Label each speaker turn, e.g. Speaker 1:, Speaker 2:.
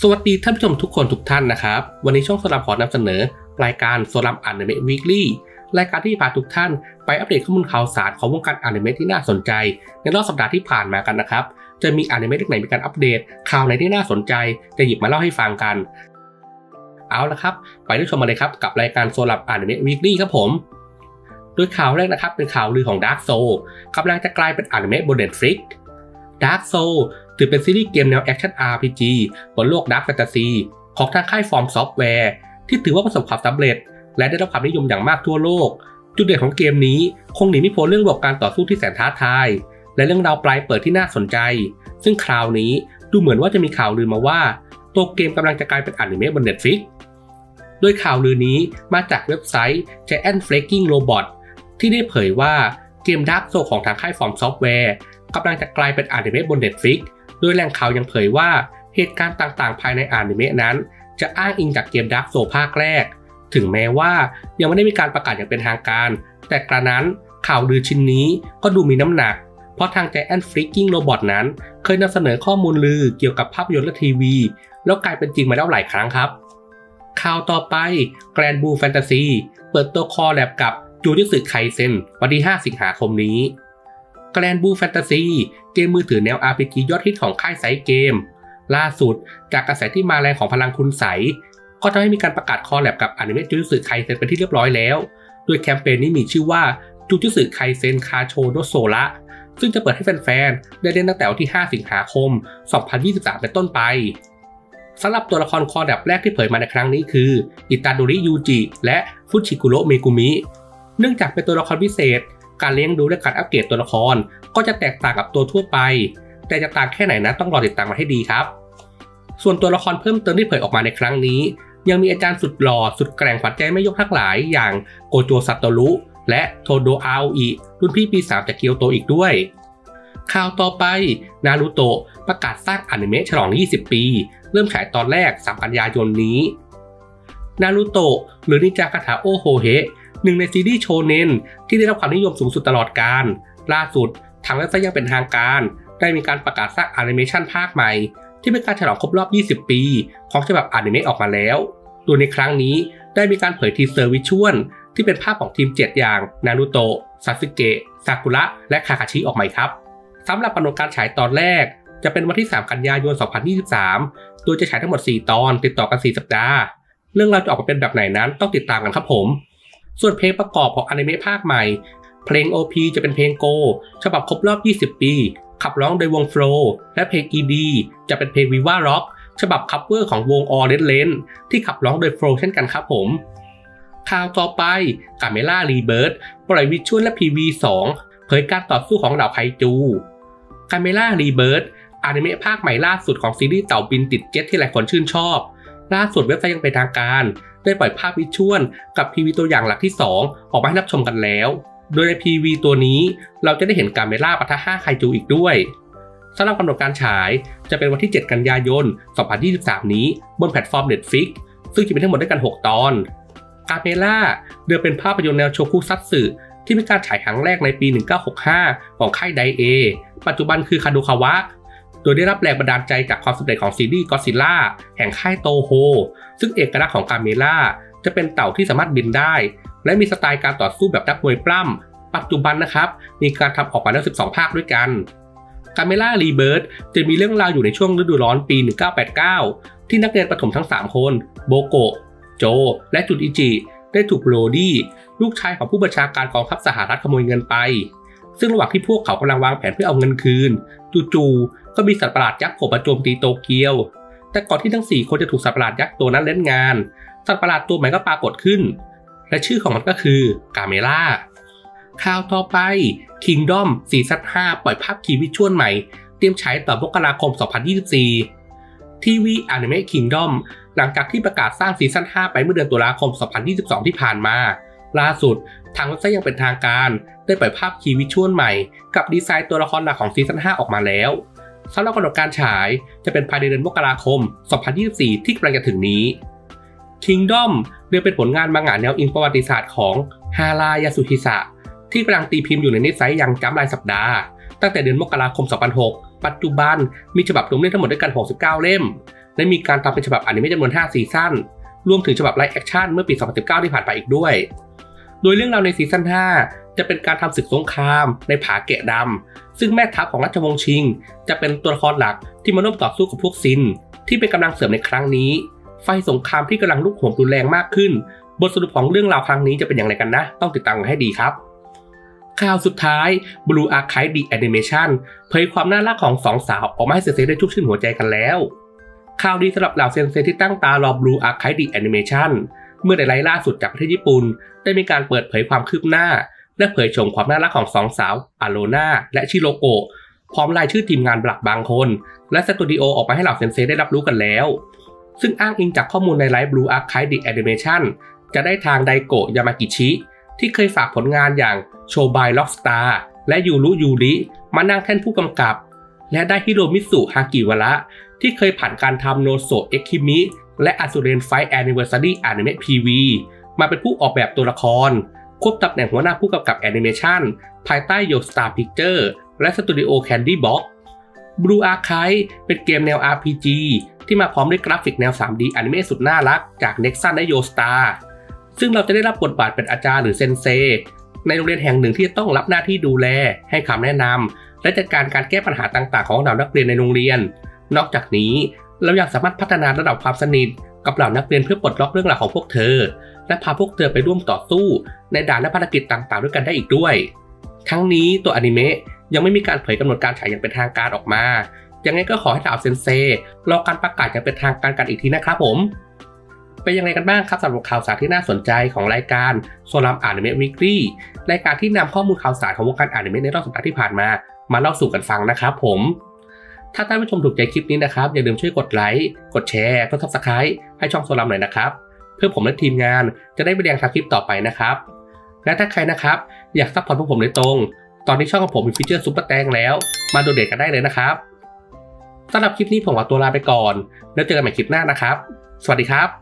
Speaker 1: สวัสดีท่านผู้ชมทุกคนทุกท่านนะครับวันนี้ช่องโซลัมขอนำเสนอรายการโซลัมอนิเมะวีคลี่รายการที่พาทุกท่านไปอัปเดตข้อมูลข่าวสารของวงการอนิเมะที่น่าสนใจในรอบสัปดาห์ที่ผ่านมากันนะครับจะมีอนิเมะเรื่องไหนมีการอัปเดตข่าวไหนที่น่าสนใจจะหยิบมาเล่าให้ฟังกันเอาละครับไปรับชมมาเลยครับกับรายการโซลัมอนิเมะวีคลี่ครับผมโดยข่าวแรกนะครับเป็นข่าวลือของ Dark Souls กำลังจะกลายเป็นอนิเมะบน Netflix Dark Souls ถือเป็นซีรีส์เกมแนวแอคชั่น RPG บนโลก Dark Fantasy ของทางค่าย From Software ที่ถือว่าประสบความสำเร็จและได้รับความนิยมอย่างมากทั่วโลกจุดเด่นของเกมนี้คงหนีไม่พ้นเรื่องระบบการต่อสู้ที่แสนท้าทายและเรื่องราวปลายเปิดที่น่าสนใจซึ่งคราวนี้ดูเหมือนว่าจะมีข่าวลือมาว่าตัวเกมกำลังจะกลายเป็นอนิเมะบน Netflix โดยข่าวลือนี้มาจากเว็บไซต์ Giant Flaking Robot ที่ได้เผยว่าเกม Dark Souls ของทางค่าย From Software กำลังจะกลายเป็นอนิเมะบน Netflix โดยแหล่งข่าวยังเผยว่าเหตุการณ์ต่างๆภายในอนิเมะนั้นจะอ้างอิงจากเกม Dark Souls ภาคแรกถึงแม้ว่ายังไม่ได้มีการประกาศอย่างเป็นทางการแต่กระนั้นข่าวลือชิ้นนี้ก็ดูมีน้ำหนักเพราะทาง Giant Flaking Robot นั้นเคยนำเสนอข้อมูลลือเกี่ยวกับภาพยนตร์และทีวีแล้วกลายเป็นจริงมาแล้วหลายครั้งครับข่าวต่อไป Grand Blue Fantasy เปิดตัวคอลแลบกับจูจูสึไคเซ็นวันที่ 5 สิงหาคมนี้Grand Blue Fantasy เกมมือถือแนว RPG ยอดฮิตของค่ายไซส์เกมล่าสุดจากกระแสที่มาแรงของพลังคุณใสก็ทำให้มีการประกาศคอลแลบกับอนิเมะจูจูสึไคเซ็นเป็นที่เรียบร้อยแล้วโดยแคมเปญนี้มีชื่อว่าจูจูสึไคเซ็นคาโชโดโซระซึ่งจะเปิดให้แฟนๆได้เล่นตั้งแต่วันที่ 5 สิงหาคม 2023 เป็นต้นไปสำหรับตัวละครคอลแลบแรกที่เผยมาในครั้งนี้คืออิตาโดริยูจิและฟุชิกุโระเมกุมิเนื่องจากเป็นตัวละครพิเศษการเลี้ยงดูและการอัปเกรดตัวละครก็จะแตกต่างกับตัวทั่วไปแต่จะต่างแค่ไหนนั้นต้องรอติดตามมาให้ดีครับส่วนตัวละครเพิ่มเติมที่เผยออกมาในครั้งนี้ยังมีอาจารย์สุดหล่อสุดแกร่งขวัญใจไม่ยกทั้งหลายอย่างโกโจซัตโตรุและโทโดอาโออิรุ่นพี่ปี3จากเกียวโตอีกด้วยข่าวต่อไปนารูโตะประกาศสร้างอนิเมะฉลอง20 ปีเริ่มฉายตอนแรก3 กันยายนนี้นารูโตะหรือนินจาคาถาโอโฮเฮะหนึ่งในซีรีส์โชเน็นที่ได้รับความนิยมสูงสุดตลอดกาลล่าสุดทางเว็บไซต์ยังเป็นทางการได้มีการประกาศสร้างแอนิเมชันภาคใหม่ที่เป็นการฉลองครบรอบ20 ปีของฉบับอนิเมะออกมาแล้วโดยในครั้งนี้ได้มีการเผยทีเซอร์วิชวลที่เป็นภาพของทีม7อย่างนารูโตะซาสึเกะซากุระและคาคาชิออกมาครับสำหรับกำหนดการฉายตอนแรกจะเป็นวันที่3 กันยายน 2023โดยจะฉายทั้งหมด4 ตอนติดต่อกัน4 สัปดาห์เรื่องราวจะออกมาเป็นแบบไหนนั้นต้องติดตามกันครับผมส่วนเพลงประกอบของอนิเมะภาคใหม่เพลง OP จะเป็นเพลงโกฉบับครบรอบ20 ปีขับร้องโดยวงโฟลและเพลง ED จะเป็นเพลง Viva Rock ฉบับคัฟเวอร์ของวง All Red Lane ที่ขับร้องโดยโฟลเช่นกันครับผมข่าวต่อไปกาเมล่ารีเบิร์ธปล่อยวิชวลและ PV 2เผยการต่อสู้ของเหล่าไคจูกาเมล่ารีเบิร์ธอนิเมะภาคใหม่ล่าสุดของซีรีส์เต่าบินติดเจ็ตที่หลายคนชื่นชอบล่าสุดเว็บไซต์ยังเป็นทางการได้ปล่อยภาพวิชวลกับ PV ตัวอย่างหลักที่2ออกมาให้รับชมกันแล้วโดยใน PV ตัวนี้เราจะได้เห็นกาเมล่าปะทะ5 ไคจูอีกด้วยสำหรับกำหนดการฉายจะเป็นวันที่ 7 กันยายน 2023 นี้บนแพลตฟอร์ม Netflix ซึ่งจะมีทั้งหมดด้วยกัน6 ตอนกาเมล่าเดิมเป็นภาพยนตร์แนวโชคุซัตสึที่มีการฉายครั้งแรกในปี 1965 ของค่ายไดเอปัจจุบันคือคาโดคาวะโดยได้รับแรงบันดาลใจจากความสำเร็จของซีรีส์ก็อดซิลล่าแห่งค่ายโตโฮซึ่งเอกลักษณ์ของกาเมล่าจะเป็นเต่าที่สามารถบินได้และมีสไตล์การต่อสู้แบบนักมวยปล้ำปัจจุบันนะครับมีการทำออกมาแล้ว12 ภาคด้วยกันกาเมล่ารีเบิร์ธจะมีเรื่องราวอยู่ในช่วงฤดูร้อนปี 1989 ที่นักเรียนประถมทั้ง3 คนโบโกะโจและจุนอิจิได้ถูกโรดี้ลูกชายของผู้บัญชาการกองทัพสหรัฐขโมยเงินไปซึ่งระหว่างที่พวกเขากำลังวางแผนเพื่อเอาเงินคืนจู่ๆก็มีสัตว์ประหลาดยักษ์โผล่มาโจมตีโตเกียวแต่ก่อนที่ทั้ง4 คนจะถูกสัตว์ประหลาดยักษ์ตัวนั้นเล่นงานสัตว์ประหลาดตัวใหม่ก็ปรากฏขึ้นและชื่อของมันก็คือกาเมล่าข่าวต่อไป Kingdom ซีซั่น 5 ปล่อยภาพคีย์วิชวลใหม่เตรียมฉายต่อมกราคม 2024 ทีวีอนิเมะ Kingdom หลังจากที่ประกาศสร้างซีซั่น 5 ไปเมื่อเดือนตุลาคม 2022 ที่ผ่านมาล่าสุดทางเว็บไซต์ยังเป็นทางการได้ปล่อยภาพคีย์วิชวลใหม่กับดีไซน์ตัวละครหลักของซีซั่น 5 ออกมาแล้วสำหรับกำหนดการฉายจะเป็นภายในเดือนมกราคม 2024 ที่กำลังจะถึงนี้ Kingdom เรียกเป็นผลงานมังงะแนวอิงประวัติศาสตร์ของฮารายาสุฮิสะที่กำลังตีพิมพ์อยู่ในนิตไซต์ยังจัมป์รายสัปดาห์ตั้งแต่เดือนมกราคม 2006 ปัจจุบันมีฉบับรวมเล่มทั้งหมดด้วยกัน69 เล่มได้มีการทำเป็นฉบับอนิเมะจำนวน5ซีซั่นรวมถึงฉบับไลฟ์แอคชั่นเมื่อปี 2019 ที่ผ่านไปอีกด้วยโดยเรื่องราวในซีซั่น5จะเป็นการทำศึกสงครามในผาแกะดำซึ่งแม่ทัพของราชวงศ์ชิงจะเป็นตัวละครหลักที่มาร่วมต่อสู้กับพวกซินที่เป็นกำลังเสริมในครั้งนี้ไฟสงครามที่กำลังลุกโหมรุนแรงมากขึ้นบทสรุปของเรื่องราวครั้งนี้จะเป็นอย่างไรกันนะต้องติดตามกันให้ดีครับข่าวสุดท้าย Blue Archive The Animation เผยความน่ารักของสองสาวออกมาให้เซนๆได้ชุ่มชื่นหัวใจกันแล้วข่าวดีสำหรับเหล่าเซนเซที่ตั้งตารอ Blue Archive The Animation เมื่อในไลฟ์ล่าสุดจากประเทศญี่ปุ่นได้มีการเปิดเผยความคืบหน้าและเผยโฉมความน่ารักของสองสาวอาโลนาและชิโรโกะพร้อมรายชื่อทีมงานหลักบางคนและสตูดิโอออกมาให้เหล่าเซนเซได้รับรู้กันแล้วซึ่งอ้างอิงจากข้อมูลในไลฟ์ Blue Archive The Animation จะได้ทางไดโกะยามากิชิที่เคยฝากผลงานอย่างโชบายล็อกสตาร์และยูรุยูริมานั่งแท่นผู้กำกับและได้ฮิโรมิสุฮากิวาระที่เคยผ่านการทำโนโซเอ็กคิมิและอาซูเรนไฟท์แอนนิเวอร์ซารีอนิเมะพีวีมาเป็นผู้ออกแบบตัวละครควบตำแหน่งหัวหน้าผู้กำกับแอนิเมชันภายใต้โยสตาร์พิกเจอร์และสตูดิโอแคนดี้บ็อก Blue Archive เป็นเกมแนว RPG ที่มาพร้อมด้วยกราฟิกแนว 3D อนิเมะสุดน่ารักจาก Nexon และ Yostar ซึ่งเราจะได้รับบทบาทเป็นอาจารย์หรือเซนเซในโรงเรียนแห่งหนึ่งที่จะต้องรับหน้าที่ดูแลให้คำแนะนำและจัดการแก้ปัญหาต่างๆของเหล่านักเรียนในโรงเรียนนอกจากนี้เรายังสามารถพัฒนาระดับความสนิทกับเหล่านักเรียนเพื่อปลดล็อกเรื่องราวของพวกเธอและพาพวกเธอไปร่วมต่อสู้ในด่านและภารกิจต่างๆด้วยกันได้อีกด้วยทั้งนี้ตัวอนิเมะยังไม่มีการเผยกำหนดการฉายอย่างเป็นทางการออกมายังไงก็ขอให้เหล่าเซนเซรอการประกาศอย่างเป็นทางการกันอีกทีนะครับผมเป็นยังไงกันบ้างครับสำหรับข่าวสารที่น่าสนใจของรายการโซลัมอนิเมะวีคลี่รายการที่นำข้อมูลข่าวสารของวงการอนิเมะในรอบสัปดาห์ที่ผ่านมาเล่าสู่กันฟังนะครับผมถ้าท่านผู้ชมถูกใจคลิปนี้นะครับอย่าลืมช่วยกดไลค์กดแชร์กด Subscribe ให้ช่องโซลัมหน่อยนะครับเพื่อผมและทีมงานจะได้ไปเรียงทำคลิปต่อไปนะครับและถ้าใครนะครับอยากซัพพอร์ตพวกผมโดยตรงตอนนี้ช่องของผมมีฟีเจอร์ซุปเปอร์แตงแล้วมาโดเนทกันได้เลยนะครับสำหรับคลิปนี้ผมขอตัวลาไปก่อนแล้วเจอกันใหม่คลิปหน้านะครับสวัสดีครับ